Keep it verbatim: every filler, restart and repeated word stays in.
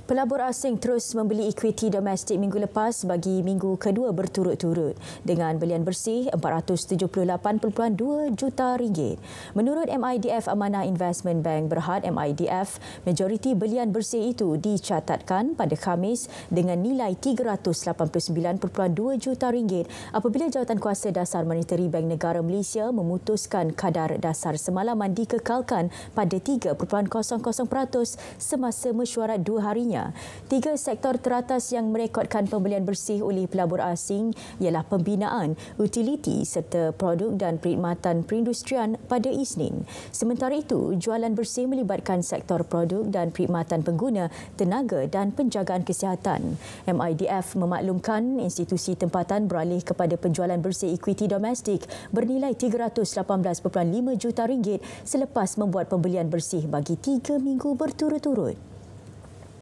Pelabur asing terus membeli equity domestik minggu lepas bagi minggu kedua berturut-turut dengan belian bersih empat ratus tujuh puluh lapan perpuluhan dua juta ringgit. Menurut M I D F Amanah Investment Bank Berhad M I D F, majoriti belian bersih itu dicatatkan pada Khamis dengan nilai tiga ratus lapan puluh sembilan perpuluhan dua juta ringgit apabila Jawatankuasa Dasar Moneteri Bank Negara Malaysia memutuskan kadar dasar semalaman dikekalkan pada tiga perpuluhan kosong kosong peratus semasa mesyuarat dua harinya. Tiga sektor teratas yang merekodkan pembelian bersih oleh pelabur asing ialah pembinaan, utiliti serta produk dan perkhidmatan perindustrian pada Isnin. Sementara itu, jualan bersih melibatkan sektor produk dan perkhidmatan pengguna, tenaga dan penjagaan kesihatan. M I D F memaklumkan institusi tempatan beralih kepada penjualan bersih equity domestik bernilai tiga ratus lapan belas perpuluhan lima juta ringgit selepas membuat pembelian bersih bagi tiga minggu berturut-turut.